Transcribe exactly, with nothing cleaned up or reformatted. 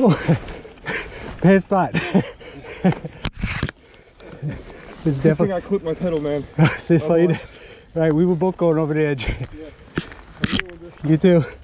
Oh, bad spot. It's Good thing definitely. I clipped my pedal, man. See, so you, right, we were both going over the edge. Yeah. You too.